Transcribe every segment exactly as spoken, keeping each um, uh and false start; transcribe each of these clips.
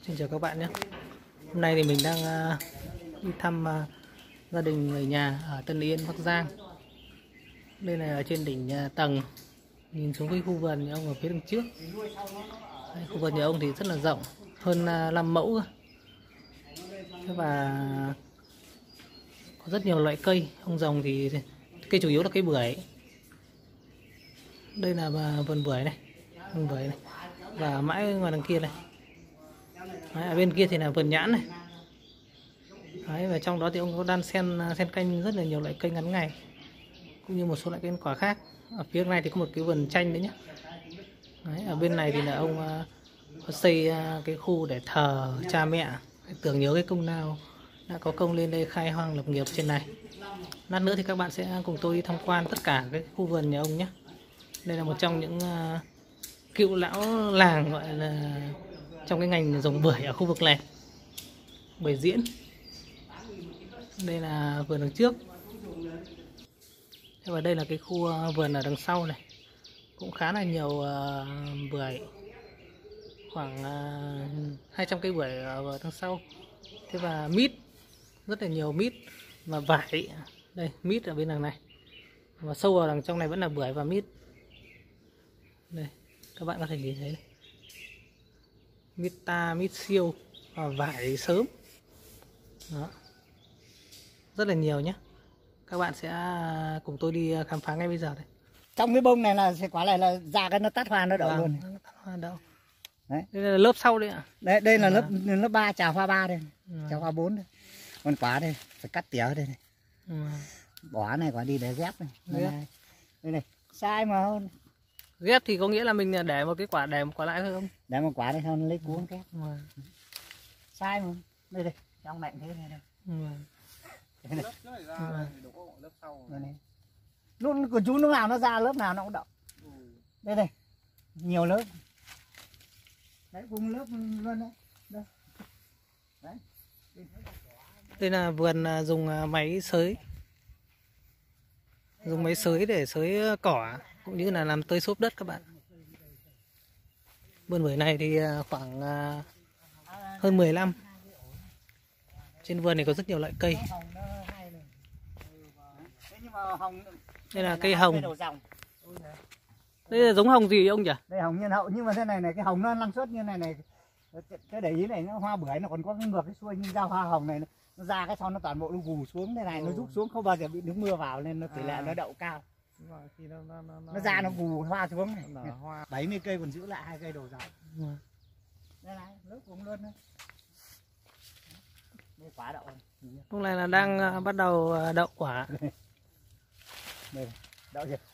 Xin chào các bạn nhé. Hôm nay thì mình đang uh, đi thăm uh, gia đình người nhà ở Tân Yên, Bắc Giang. Đây là ở trên đỉnh uh, tầng, nhìn xuống cái khu vườn nhà ông ở phía đằng trước. Đây, khu vườn nhà ông thì rất là rộng, hơn uh, năm mẫu. Và có rất nhiều loại cây. Ông Rồng thì cây chủ yếu là cây bưởi. Đây là vườn bưởi này, vườn bưởi này. Và mãi ngoài đằng kia này. Đấy, ở bên kia thì là vườn nhãn này. Đấy, và trong đó thì ông có đan xen xen canh rất là nhiều loại cây ngắn ngày, cũng như một số loại cây ăn quả khác. Ở phía này thì có một cái vườn chanh nữa nhé. Đấy, ở bên này thì là ông uh, có xây uh, cái khu để thờ cha mẹ, để tưởng nhớ cái công nào đã có công lên đây khai hoang lập nghiệp trên này. Lát nữa thì các bạn sẽ cùng tôi đi tham quan tất cả cái khu vườn nhà ông nhé. Đây là một trong những uh, cựu lão làng, gọi là trong cái ngành trồng bưởi ở khu vực này, bưởi diễn. Đây là vườn đằng trước. Và đây là cái khu vườn ở đằng sau này, cũng khá là nhiều uh, bưởi, khoảng uh, hai trăm cây bưởi ở đằng sau. Thế và mít, rất là nhiều mít và vải. Đây, mít ở bên đằng này, và sâu vào đằng trong này vẫn là bưởi và mít. Đây, các bạn có thể nhìn thấy đây. Mít ta, mít siêu và vải sớm. Đó, rất là nhiều nhé. Các bạn sẽ cùng tôi đi khám phá ngay bây giờ đây. Trong cái bông này là sẽ quả này là ra cái nó tắt hoa nó đậu Vâng, luôn. nó tắt hoa đậu. Đấy. Đây là lớp sau đấy ạ. Đây, đây là À. lớp lớp ba trà hoa ba đây, Ừ. trà hoa bốn đây. Còn quả đây phải cắt tỉa đây này. Ừ. Bỏ này quả đi để ghép này. Đây Ghép. này. Đây này, sai mà hơn. Ghép thì có nghĩa là mình để một cái quả, để một quả lại thôi không? Để một quả đây hơn lấy cuống ghép. Ừ. Sai mà. Đây đây, trong lạnh thế này đây. Ừ. Đây này. Ừ. Đây này. Luôn của chú lúc nào nó ra lớp nào nó cũng đậu. Đây đây. Nhiều lớp. Đấy, cùng lớp luôn đấy. Đây. Đấy. Đây là vườn dùng máy xới, dùng máy xới để xới cỏ cũng như là làm tơi xốp đất các bạn. Vườn bưởi này thì khoảng hơn mười năm. Trên vườn này có rất nhiều loại cây. Đây là cây hồng. Đây là giống hồng gì ông nhỉ? Đây hồng nhân hậu, nhưng mà thế này này, cái hồng nó năng suất như này này, cái để ý này, nó hoa bưởi nó còn có cái ngược cái xuôi, nhưng ra hoa hồng này nó ra cái sau nó toàn bộ nó gù xuống thế này, ừ. Nó rút xuống không bao giờ bị nước mưa vào nên nó tỷ lệ à. Nó đậu cao. Rồi, khi nó, nó, nó, nó ra nó gù hoa xuống này. Nở hoa. bảy mươi cây còn giữ lại hai cây đầu dòng. Ừ. Đây này, lớp cũng luôn đấy. Đây quả đậu này. Lúc này là đang uh, bắt đầu đậu quả. Đây, đây đậu chưa?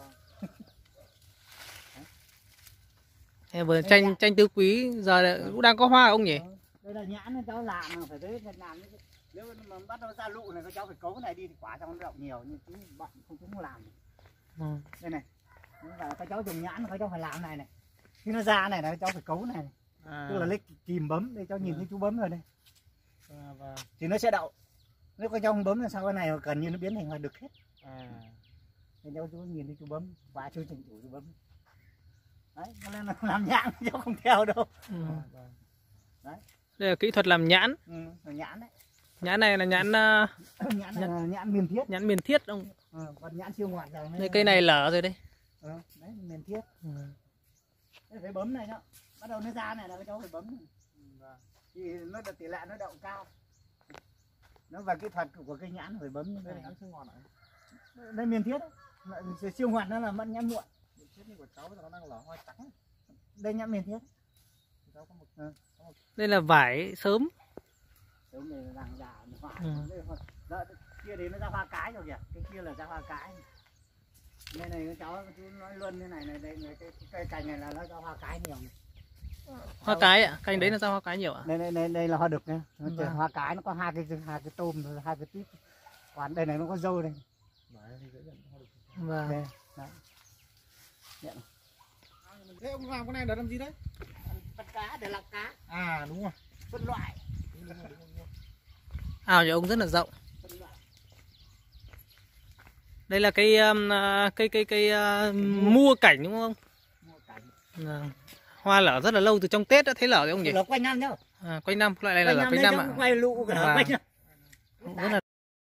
Em vừa chanh chanh tứ quý giờ cũng đang có hoa ông nhỉ? Đây là nhãn cháu làm mà phải thế làm. Nếu mà bắt đầu ra lụ này các cháu phải cấu cái này đi thì quả trong nó đậu nhiều, nhưng chú bận không chúng không làm. Ừ. Đây này, các cháu trồng nhãn các cháu phải làm này này. Khi nó ra này là các cháu phải cấu này, à. Tức là lấy kìm bấm, đây cháu nhìn thấy chú bấm rồi đây. À, và... thì nó sẽ đậu. Nếu các cháu không bấm là sau cái này cần như nó biến thành hoa đực hết. À. Thì cháu chú nhìn thấy chú bấm, quả chú chỉnh chủ chú bấm. Đấy, nên là làm nhãn cháu không theo đâu. Ừ. Đấy. Đây là kỹ thuật làm nhãn. Ừ, nhãn đấy. Nhãn này là nhãn uh... nhãn, này là nhãn miền thiết. Nhãn miền thiết ông. Ừ, còn nhãn siêu ngoạn rồi. Đây cây này lở rồi đây. Ừ, đấy miền thiết. Ừ. Đấy, phải bấm này đó. Bắt đầu nó ra này là cái cháu phải bấm này. Ừ. Thì nó được tỷ lệ nó đậu cao. Nó và kỹ thuật của cây nhãn phải bấm. Đây là nhãn siêu ngoạn này. Đây miền thiết đấy. Siêu ngoạn nó là mận nhãn muộn. Của cháu nó đang lở hoa trắng. Đây nhãn miền thiết. Cháu có một, ừ, có một... Đây là vải sớm. Sớm này là già hoa. Ừ. Đó, kia đấy nó ra hoa cái rồi kìa. Cái kia là ra hoa cái. Đây này cháu chú nói luôn thế này này, đây cái, cái cây cành này là nó ra hoa cái nhiều. Hoa cháu... cái ạ? Cành đấy là ra hoa cái nhiều ạ? Đây đây đây, đây là hoa đực này. Nó vâng. Hoa cái nó có hai cái hai cái tôm rồi hai cái tít. Còn đây này nó có dâu đây. Vâng. Đây, đấy. Thế ông làm cái này để làm gì đấy? Bắt cá để lọc cá. À đúng rồi. Phân loại. Ao nhà ông rất là rộng. Đây là cây um, cây cây cây uh, mua cảnh đúng không? Mua cảnh. À, hoa lở rất là lâu, từ trong Tết đã thấy lở rồi ông nhỉ? Lở quanh năm nhá. À, quanh năm, loại này là lở quanh năm ạ. Quay lụ cả Và... quanh năm. rất là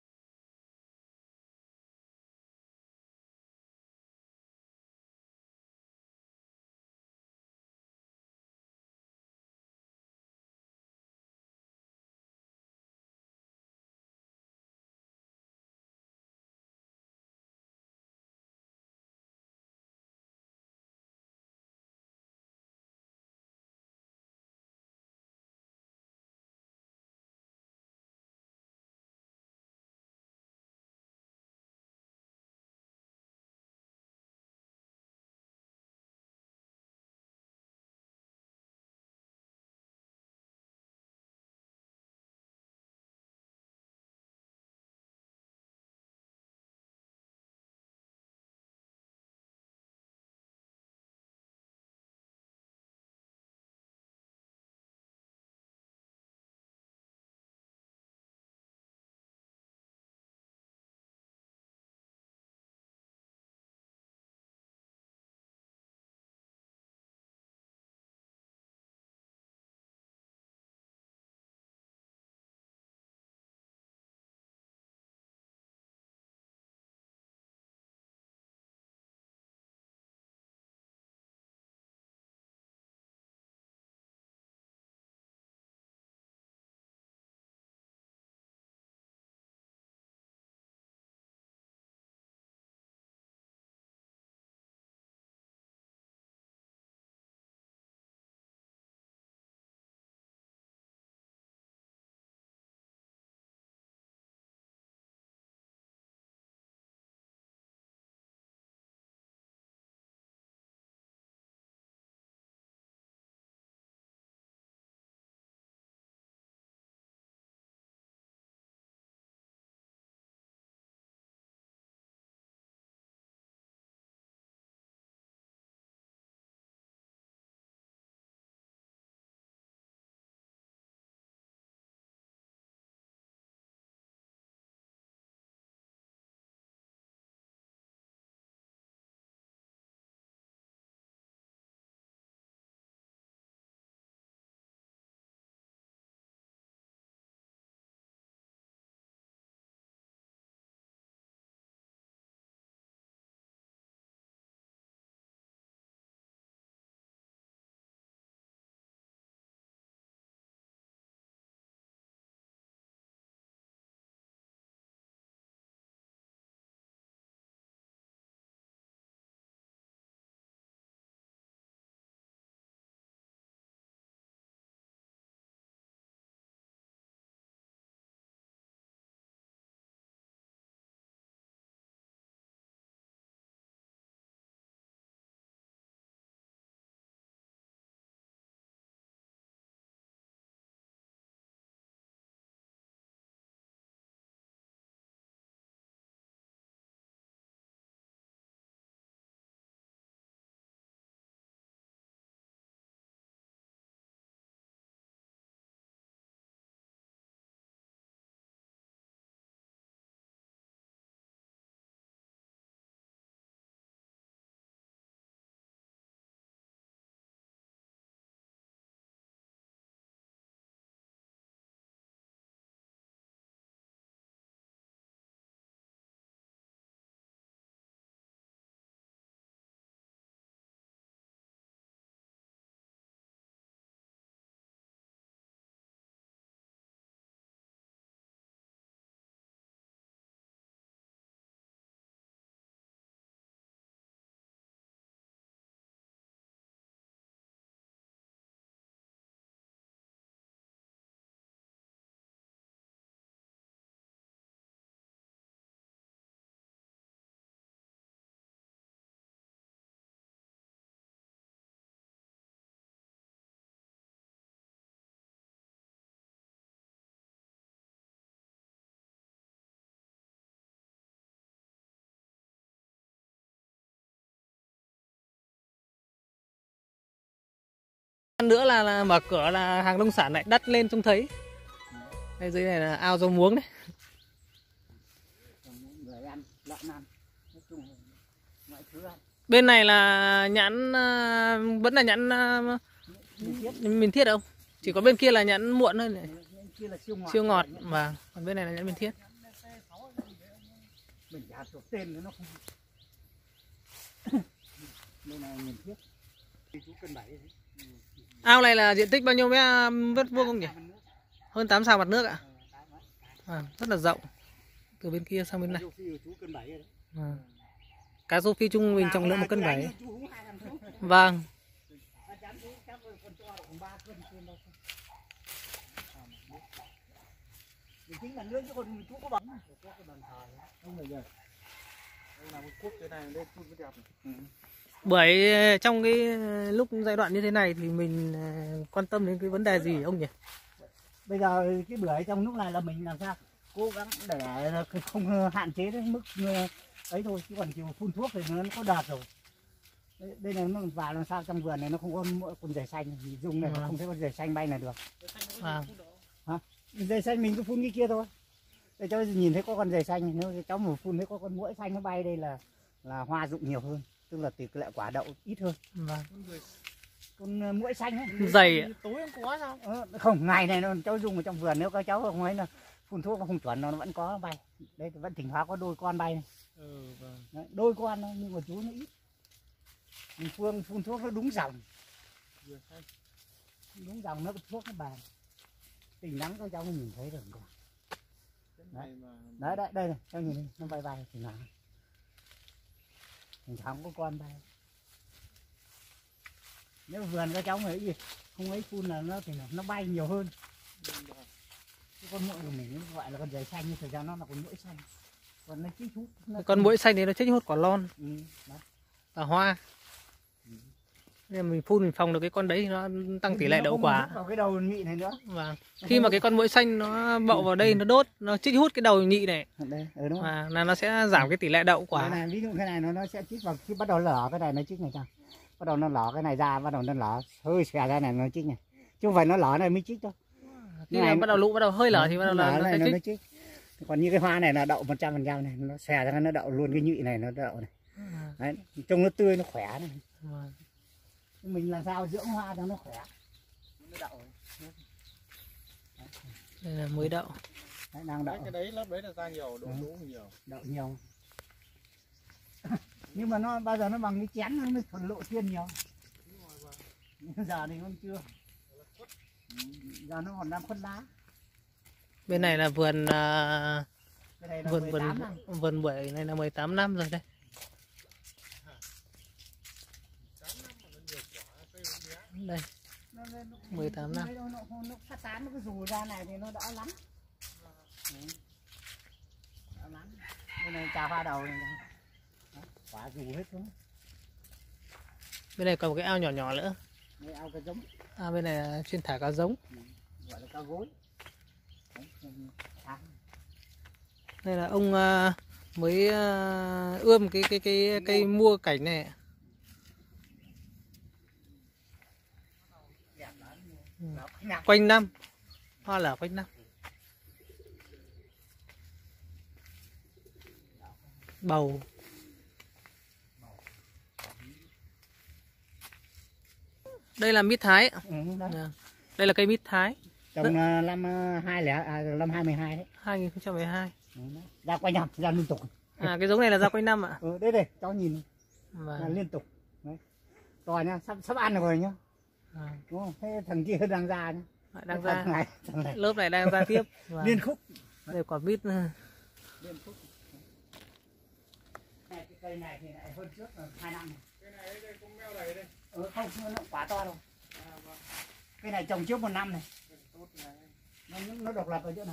nữa là, là mở cửa là hàng nông sản lại đắt lên trông thấy. Đây dưới này là ao rau muống đấy. Người ăn, lợn ăn, nói chung là mọi thứ ăn. Bên này là nhãn à, vẫn là nhãn à, Miền Thiết không? Chỉ có bên kia là nhãn muộn thôi này. Kia là siêu ngọt. Siêu ngọt và còn bên này là nhãn Miền Thiết. Mình chả thuộc tên nó không. Bên này Miền Thiết. Chú cân bảy. Ao này là diện tích bao nhiêu mét vuông không nhỉ? Hơn tám sào mặt nước ạ. À, rất là rộng. Từ bên kia sang bên này. À. Cá rô phi chung mình trọng lượng một cân bảy. Vâng. Chính là nước chứ còn chú có bóng. Không bây giờ. Đây là một cuốc cái này lên phun cái đẹp này. Bởi trong cái lúc giai đoạn như thế này thì mình quan tâm đến cái vấn đề gì ông nhỉ? Bây giờ cái bưởi trong lúc này là mình làm sao cố gắng để không hạn chế đến mức ấy thôi, chứ còn chiều phun thuốc thì nó có đợt rồi. Đây, đây này nó vào làm sao trong vườn này nó không có mỗi con dày xanh, dùng này không thấy con dày xanh bay là được. À. Hả? Dày xanh mình cứ phun cái kia thôi. Để cho nhìn thấy có con dày xanh, nếu cháu mà phun thấy có con muỗi xanh nó bay đây là là hoa rụng nhiều hơn, tức là tỷ lệ quả đậu ít hơn. Vâng. Con muỗi xanh ấy, dày ạ. Tối không có sao? Ờ, không, ngày này nó cháu dùng ở trong vườn, nếu các cháu không ấy là phun thuốc nó không chuẩn nó vẫn có bay. Đây vẫn thỉnh thoảng có đôi con bay này. Ừ, vâng. Đấy, đôi con thôi, nhưng mà chú nó ít. Mình phun phun thuốc nó đúng dòng. Đúng dòng nó thuốc nó bàn. Tình nắng các cháu mới nhìn thấy được. Đấy. Đấy, đấy, đây này, cháu nhìn đi, nó bay bay thì nào. Thỉnh thoảng có con bay. Nếu vườn các cháu ấy gì không ấy phun là nó thì nó bay nhiều hơn. Cái con muỗi của mình gọi là con dày xanh, nhưng thực ra nó là con muỗi xanh. Còn nó chích hút. Nó Con muỗi xanh thì nó chích hút quả lon. Ừ, đấy. Và hoa. Ừ. Nên mình phun mình phòng được cái con đấy thì nó tăng tỷ lệ đậu quả. Vào cái đầu nhị này nữa. Và khi mà cái con muỗi xanh nó bậu vào đây nó đốt, nó chích hút cái đầu nhị này. Đây, ừ, đúng Và là nó sẽ giảm cái tỷ lệ đậu quả. Cái này, ví dụ cái này nó nó sẽ chích vào khi bắt đầu lở cái này nó chích này sao? Bắt đầu nó lở cái này ra, bắt đầu nó lở hơi xòe ra này nó chích này. Chứ không phải nó lở này mới chích đâu. Khi này bắt đầu lụ bắt đầu hơi lở thì bắt đầu là nó, nó này, sẽ nó, chích. nó chích. Còn như cái hoa này là đậu một trăm phần trăm này, nó xòe ra nó đậu luôn cái nhụy này nó đậu này. Đấy, trông nó tươi nó khỏe này. Vâng. Mình làm sao dưỡng hoa cho nó khỏe. Nó đậu. Đây là mới đậu. Đấy, đang đậu. Cái đấy lớp đấy là ra nhiều, đỗ đỗ nhiều. Đậu nhiều. Nhưng mà nó bao giờ nó bằng cái chén nó mới thuần lộ thiên nhiều. Giờ thì không chưa. Giờ nó còn đang khuất lá. Bên này là vườn uh, Cái này là vườn vườn mười tám năm. vườn bưởi này là mười tám năm rồi đây. Đây. Nó, nó, nó, mười tám năm. Nó, nó, nó, nó phát tán nó cứ rủ ra này thì nó đỡ lắm. Đỡ lắm. Bên này trà hoa đầu này. Đó, quả rủ hết xuống. Bên này còn một cái ao nhỏ nhỏ nữa. Đây ao cá giống. À, bên này là chuyên thả cá giống. Ừ, gọi là cá gối. Đây là ông uh, mới uh, ươm cái cái cái cây mua cảnh này. Ừ. Quanh năm, hoa là quanh năm. Bầu. Đây là mít Thái. Ừ, đây là cây mít Thái. Trồng năm hai lẻ à, năm hai mười hai đấy. hai nghìn không trăm mười hai. Ừ, ra quanh năm, ra liên tục. À, cái giống này là ra quanh năm ạ. Ừ, đây đây, cháu nhìn. Vâng. Là liên tục. Đấy. To nhá, sắp sắp ăn được rồi nhá. À. Đúng không? Thế thằng kia đang ra nhá. Đang ra. Thằng này, thằng này. Lớp này đang ra tiếp. Vâng. Liên khúc. Đây quả mít. Liên khúc. Này, cái cây này thì lại hơn trước là hai năm này. Cái này đây cũng meo đầy đây. Ừ, không, nó quả to đâu. À, vâng. Cái này trồng trước một năm này. Tốt này. Nó, nó độc lập ở chỗ này.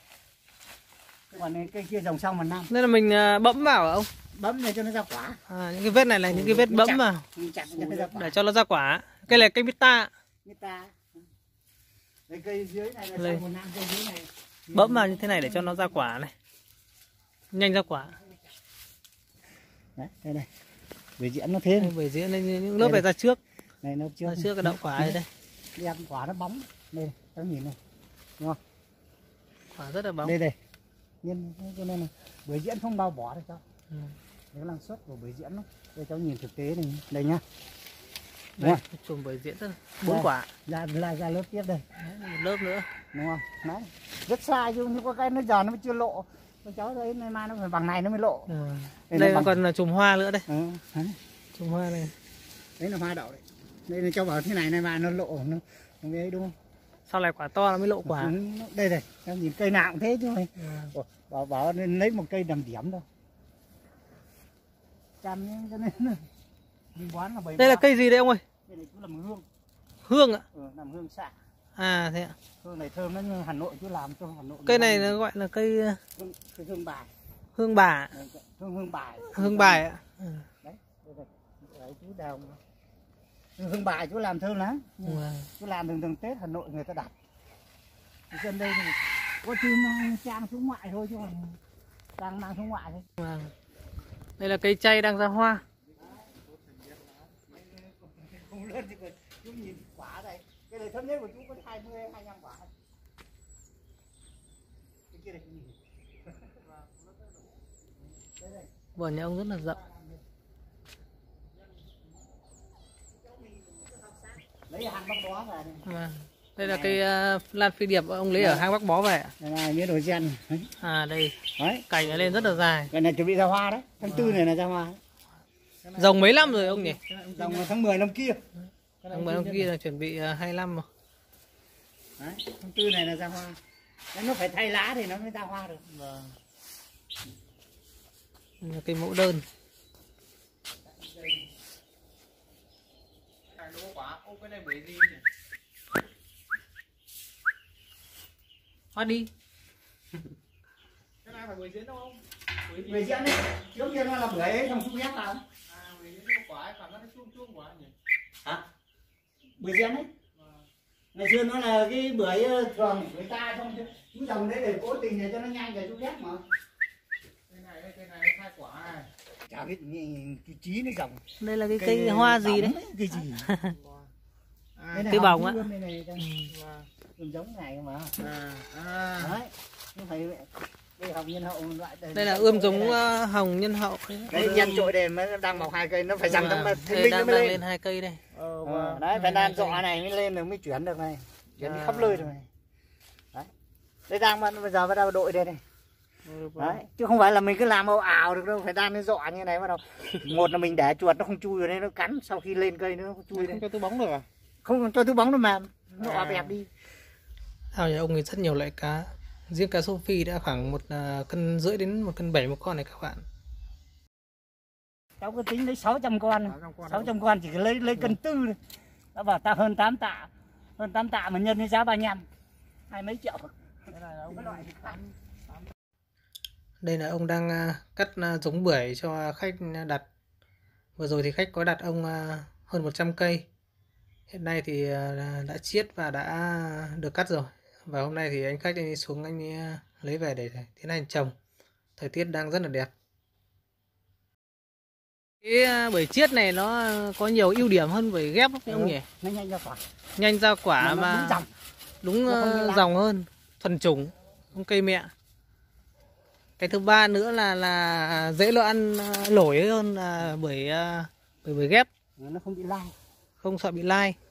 Còn cây kia trồng sau một năm. Nên là mình bấm vào không? Bấm để cho nó ra quả. À, những cái vết này là những cái vết bấm chặt, vào. Chặt cho nó ra quả. Để cho nó ra quả. Cây này cây mít-ta. Mít-ta. Đây cây dưới này là Đây. sau một năm, cây dưới này. Bấm vào như thế này để cho nó ra quả này. Nhanh ra quả. Đấy, đây này. Bưởi diễn nó thế này. Bưởi diễn lên những lớp này ra trước. Này nó trước. Ra trước cái đậu quả này đây. Đem quả nó bóng. Đây, các nhìn này. Đúng không? Quả rất là bóng. Đây đây. Nhân cho nên là bưởi diễn không bao bỏ được đâu. Ừ. cái năng suất của bưởi diễn đó. Đây cháu nhìn thực tế này, đây nhá. Đây, chùm bưởi diễn rất bốn quả. Ra ra ra lớp tiếp đây. Đấy, một lớp nữa. Đúng không? Đấy. Rất xa chứ nhưng có cái nó giờ nó mới chưa lộ. Con cháu thấy nay mai nó phải bằng này nó mới lộ. Ừ. Đây, Đây bằng... còn là chùm hoa nữa đây. Ừ, chùm hoa này. Đấy là hoa đậu đấy. Đây là cháu bảo thế này nay mai nó lộ nó nó ấy đúng không? Sau này quả to nó mới lộ quả. Ừ, đây này, em nhìn cây nào cũng thế chứ mày. Ừ. Bảo bảo nên lấy một cây làm điểm thôi. Chăm cho nên mình bón là bảy. Đây là cây gì đây ông ơi? Đây này chú làm hương. Hương ạ? Ừ, làm hương xạ. À thế ạ. Hương này thơm nó như Hà Nội chú làm cho Hà Nội. Cây này nó gọi là cây hương, cây hương bài. Hương bà. Đấy, hương hương bài. Hương bài ạ. Ừ. Đấy, đây này. Đấy chú đào. Hương bài chú làm thơm lắm. Wow. Chú làm thường thường Tết Hà Nội người ta đặt. Trên đây thì có chim trang xuống ngoại thôi chứ còn đang mang xuống ngoại thôi. Wow. Đây là cây chay đang ra hoa. Không lên thì chú nhìn quả này. Cái này thấp nhất của chú có hai mươi hai mươi lăm quả. Cái kia này nhìn. Vườn nhà ông rất là rộng. Lấy hàng bóc bó về này. À, đây là cây uh, lan phi điệp ông lấy ở hang Bắc Bó về ạ. Đây này miếng đồ gen. À đây. Đấy. Cành nó lên rất là dài. Cái này chuẩn bị ra hoa đấy. Tháng tư này là ra hoa. Rồng mấy năm rồi ông nhỉ? Rồng tháng mười năm kia. Tháng mười năm kia là chuẩn bị uh, hai mươi lăm rồi. Đấy, tháng tư này là ra hoa. Đấy, nó phải thay lá thì nó mới ra hoa được. Vâng. Là cây mẫu đơn. Hoa đi. Cái này phải bưởi diễn đâu không? Bưởi diễn đấy, trước kia nó là bưởi ấy xong chú ghép vào. À, bưởi diễn nó quả cảm giác nó chuông chuông quả nhỉ? Hả? Bưởi diễn đấy. Ngày xưa nó là cái bưởi thường bưởi ta xong chú trồng đấy để cố tình để cho nó nhanh để chú ghép mà. Cây này cây này khai quả này. Chả biết cái trí nó trồng. Đây là cái cây, cây hoa gì đấy? Cây gì? À, cây bồng á. Cũng giống này mà. À, à. Đấy. Nó phải đây hồng nhân hậu loại đây. Đây là ươm giống uh, hồng nhân hậu. Đấy nhân trội đây mới đang mọc hai cây nó phải răng trong thanh linh nó mới lên. lên hai cây đây. Ờ, ờ, đấy phải đan dọ này mới lên được mới chuyển được này. Chuyển à. Khắp nơi rồi này. Đấy. Đây đang bây giờ bắt đầu đội đây này. Đấy, chứ không phải là mình cứ làm ảo ảo được đâu, phải đan lên dọ như này bắt đầu. Một là mình để chuột nó không chui vào đây nó cắn, sau khi lên cây nó chui đây. Không cho túi bóng được à? Không cho túi bóng nó mềm, nó ọp ẹp đi. Ao nhà ông ấy rất nhiều loại cá. Riêng cá sô phi đã khoảng một uh, cân rưỡi đến một cân bảy một con này các bạn. Cháu có tính lấy sáu trăm con, sáu trăm con chỉ lấy lấy cân tư thôi. Đã bảo ta hơn tám tạ, hơn tám tạ mà nhân với giá ba mươi lăm, hai mấy triệu. Đây là ông đang uh, cắt uh, giống bưởi cho khách đặt. Vừa rồi thì khách có đặt ông uh, hơn một trăm cây. Hiện nay thì uh, đã chiết và đã được cắt rồi. Và hôm nay thì anh khách anh xuống anh uh, lấy về để tiến hành trồng. Thời tiết đang rất là đẹp. Cái uh, bưởi chiết này nó có nhiều ưu điểm hơn bưởi ghép không ừ, ông nhỉ? Nó nhanh ra quả. Nhanh ra quả mà, mà đúng dòng, đúng uh, dòng hơn, thuần chủng, không cây mẹ. Cái thứ ba nữa là là dễ lo ăn lổi hơn là bưởi bưởi bưởi ghép. Nó không bị lai. Không sợ bị lai.